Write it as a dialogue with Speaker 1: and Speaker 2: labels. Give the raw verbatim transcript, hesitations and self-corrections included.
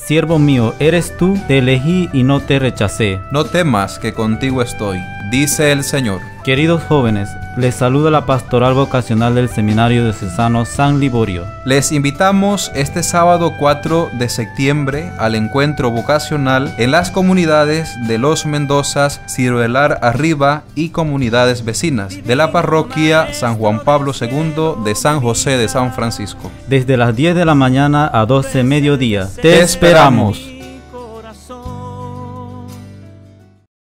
Speaker 1: siervo mío eres tú, te elegí y no te rechacé.
Speaker 2: No temas, que contigo estoy, dice el Señor.
Speaker 1: Queridos jóvenes, les saluda la pastoral vocacional del Seminario Diocesano San Liborio.
Speaker 2: Les invitamos este sábado cuatro de septiembre al encuentro vocacional en las comunidades de Los Mendozas, Ciruelar Arriba y comunidades vecinas de la parroquia San Juan Pablo segundo de San José de San Francisco.
Speaker 1: Desde las diez de la mañana a doce mediodía. ¡Te esperamos!